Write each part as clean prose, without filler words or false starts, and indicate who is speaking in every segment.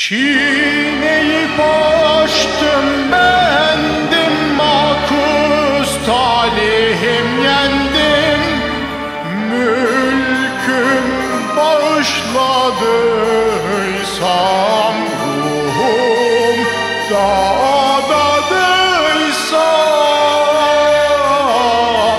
Speaker 1: Çiğneyip açtım bendim, makus talihim yendim. Mülküm bağışladıysam, ruhum dağdadıysam,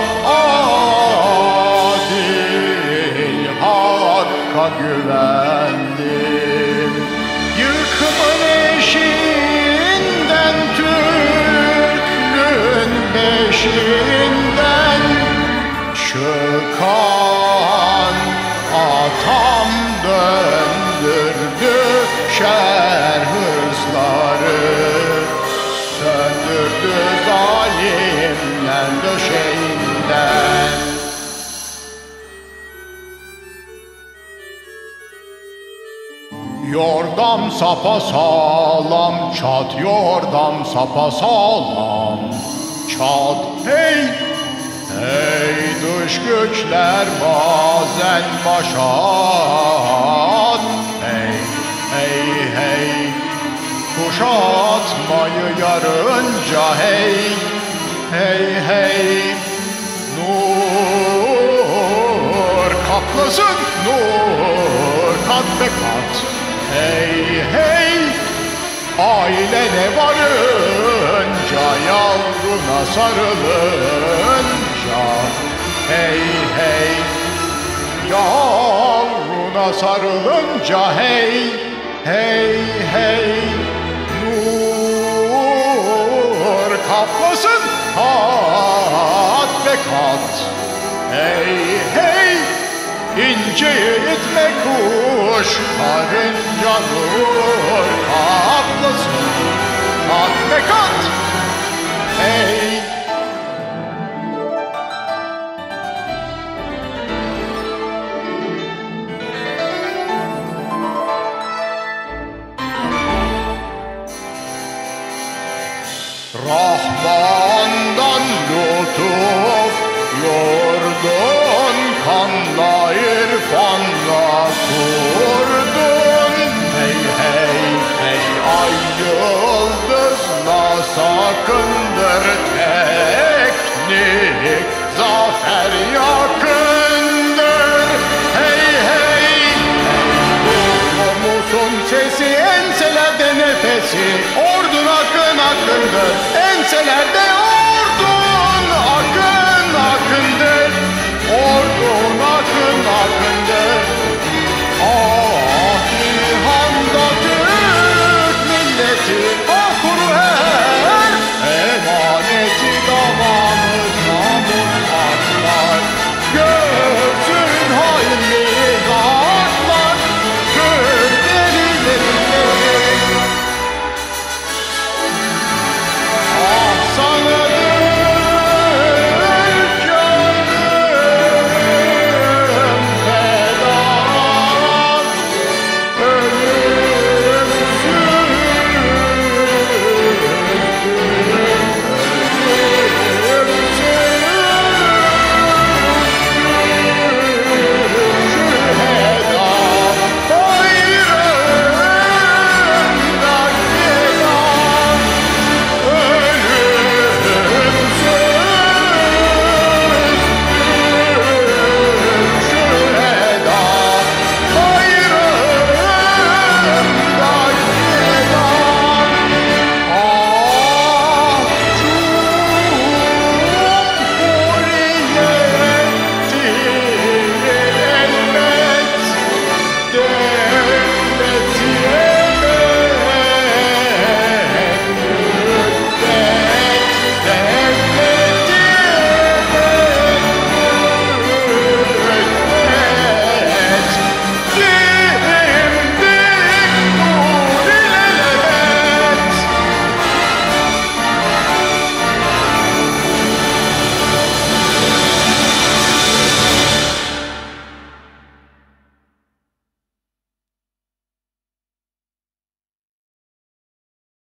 Speaker 1: adil hakka güvendim. Yıkımın eşiğinden, Türklüğün beşiğinden çıkan atam döndürdü şer hırsları, söndürdü zalimler döşeğinden. Yordam sapasağlam, çat yordam sapasağlam, çat hey hey. Dış güçler bazen başat, hey hey hey. Kuşatmayı yarınca, hey hey hey. Nur kaplasın, nur kat be kat, hey hey. Ailene varınca, yavruna sarılınca, hey hey. Yavruna sarılınca, hey hey hey. Nur kaplasın kat ve kat, hey hey. İnceyi itme kuş, karınca nur kaplasın kat ve kat, hey. Rahman'dan lütuf yordun, kanla irfanla kurdun, hey hey hey. Ay yıldızla sakındır teknik, zafer yakındır, hey hey hey. Duyuyor musun sesi, enselerde nefesi, ordun akın akındır, enselerde